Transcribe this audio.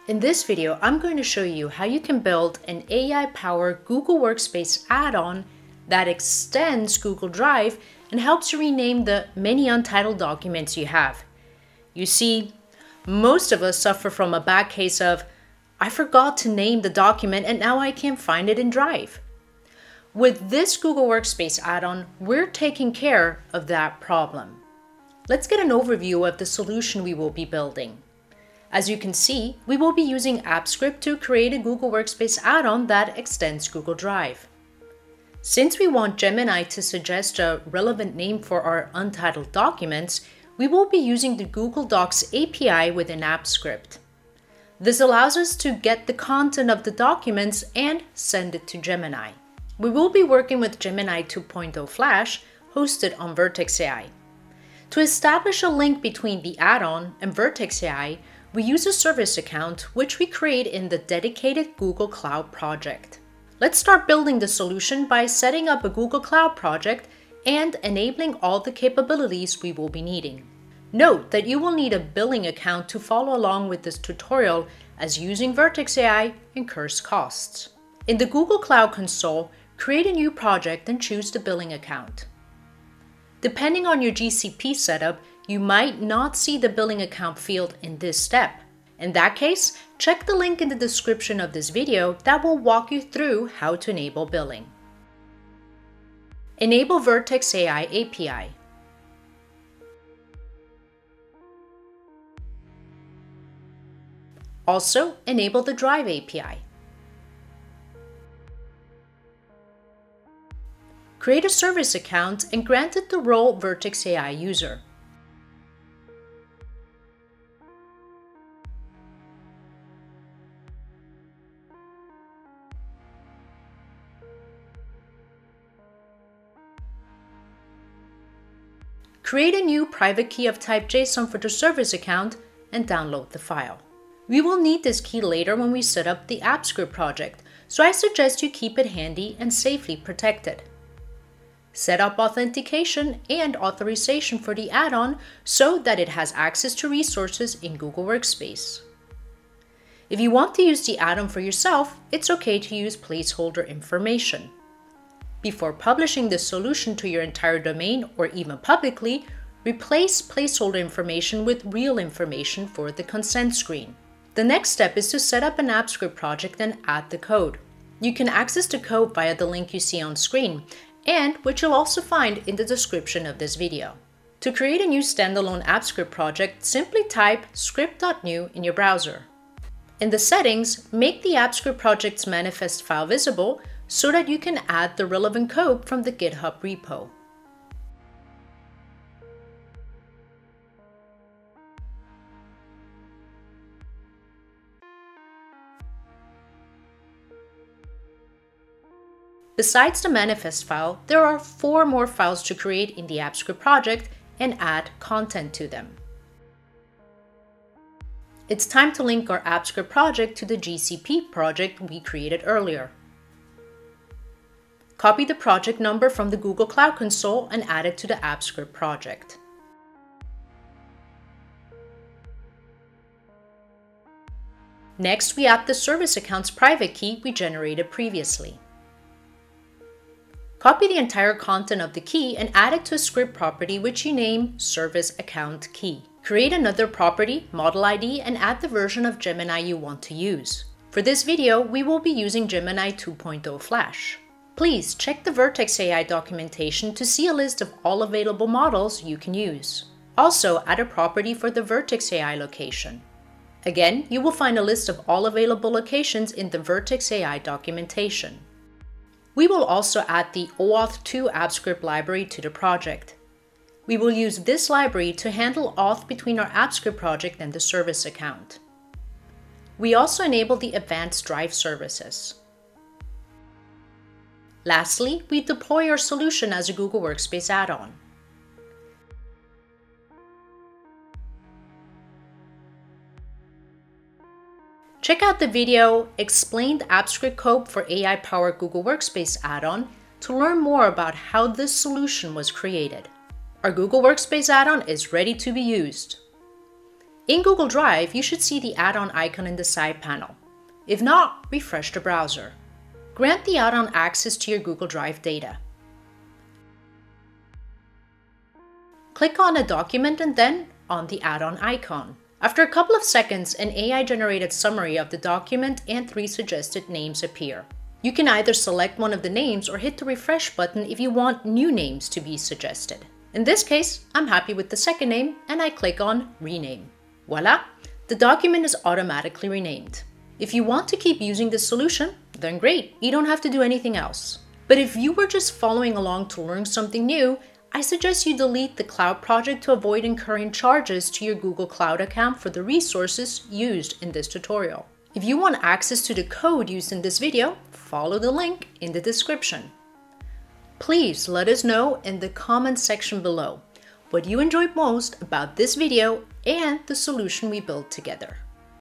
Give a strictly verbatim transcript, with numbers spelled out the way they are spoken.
In this video, I'm going to show you how you can build an A I-powered Google Workspace add-on that extends Google Drive and helps you rename the many untitled documents you have. You see, most of us suffer from a bad case of, I forgot to name the document and now I can't find it in Drive. With this Google Workspace add-on, we're taking care of that problem. Let's get an overview of the solution we will be building. As you can see, we will be using AppScript to create a Google Workspace add-on that extends Google Drive. Since we want Gemini to suggest a relevant name for our untitled documents, we will be using the Google Docs A P I within AppScript. This allows us to get the content of the documents and send it to Gemini. We will be working with Gemini two point oh Flash, hosted on Vertex A I. To establish a link between the add-on and Vertex A I, we use a service account which we create in the dedicated Google Cloud project. Let's start building the solution by setting up a Google Cloud project and enabling all the capabilities we will be needing. Note that you will need a billing account to follow along with this tutorial, as using Vertex A I incurs costs. In the Google Cloud console, create a new project and choose the billing account. Depending on your G C P setup, you might not see the billing account field in this step. In that case, check the link in the description of this video that will walk you through how to enable billing. Enable Vertex A I A P I. Also, enable the Drive A P I. Create a service account and grant it the role Vertex A I user. Create a new private key of type JSON for the service account and download the file. We will need this key later when we set up the AppScript project, so I suggest you keep it handy and safely protected. Set up authentication and authorization for the add-on so that it has access to resources in Google Workspace. If you want to use the add-on for yourself, it's okay to use placeholder information. Before publishing this solution to your entire domain or even publicly, replace placeholder information with real information for the consent screen. The next step is to set up an AppScript project and add the code. You can access the code via the link you see on screen, and which you'll also find in the description of this video. To create a new standalone AppScript project, simply type script.new in your browser. In the settings, make the AppScript project's manifest file visible so that you can add the relevant code from the GitHub repo. Besides the manifest file, there are four more files to create in the AppScript project and add content to them. It's time to link our AppScript project to the G C P project we created earlier. Copy the project number from the Google Cloud console and add it to the AppScript project. Next, we add the service account's private key we generated previously. Copy the entire content of the key and add it to a script property which you name Service Account Key. Create another property, Model I D, and add the version of Gemini you want to use. For this video, we will be using Gemini two point oh Flash. Please check the Vertex A I documentation to see a list of all available models you can use. Also, add a property for the Vertex A I location. Again, you will find a list of all available locations in the Vertex A I documentation. We will also add the O auth two AppScript library to the project. We will use this library to handle auth between our AppScript project and the service account. We also enable the advanced Drive services. Lastly, we deploy our solution as a Google Workspace add-on. Check out the video Explained AppScript Code for A I-powered Google Workspace add-on to learn more about how this solution was created. Our Google Workspace add-on is ready to be used. In Google Drive, you should see the add-on icon in the side panel. If not, refresh the browser. Grant the add-on access to your Google Drive data. Click on a document and then on the add-on icon. After a couple of seconds, an A I-generated summary of the document and three suggested names appear. You can either select one of the names or hit the refresh button if you want new names to be suggested. In this case, I'm happy with the second name and I click on Rename. Voila! The document is automatically renamed. If you want to keep using this solution, then great, you don't have to do anything else. But if you were just following along to learn something new, I suggest you delete the cloud project to avoid incurring charges to your Google Cloud account for the resources used in this tutorial. If you want access to the code used in this video, follow the link in the description. Please let us know in the comments section below what you enjoyed most about this video and the solution we built together.